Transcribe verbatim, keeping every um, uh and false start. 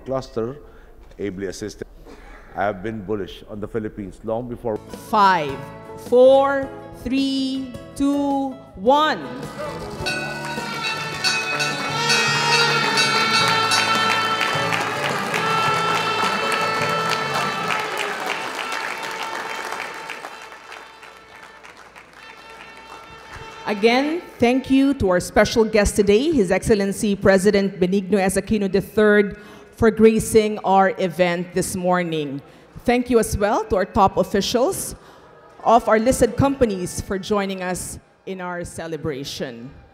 cluster, ably assisted. I have been bullish on the Philippines long before. Five, four, three, two, one. Again, thank you to our special guest today, His Excellency President Benigno S. Aquino the third, for gracing our event this morning. Thank you as well to our top officials of our listed companies for joining us in our celebration.